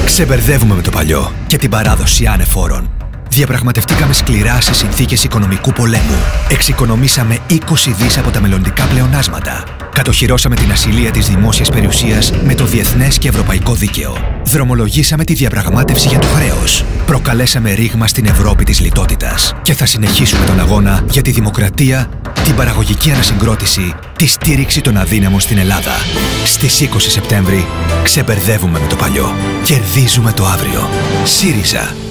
Ξεμπερδεύουμε με το παλιό και την παράδοση ανεφόρων. Διαπραγματευτήκαμε σκληρά σε συνθήκες οικονομικού πολέμου. Εξοικονομήσαμε 20 δις από τα μελλοντικά πλεονάσματα. Κατοχυρώσαμε την ασυλία της δημόσιας περιουσίας με το διεθνές και ευρωπαϊκό δίκαιο. Δρομολογήσαμε τη διαπραγμάτευση για το χρέος. Προκαλέσαμε ρήγμα στην Ευρώπη της λιτότητας. Και θα συνεχίσουμε τον αγώνα για τη δημοκρατία, την παραγωγική ανασυγκρότηση, τη στήριξη των αδύναμων στην Ελλάδα. Στις 20 Σεπτέμβρη ξεμπερδεύουμε με το παλιό. Κερδίζουμε το αύριο. ΣΥΡΙΖΑ.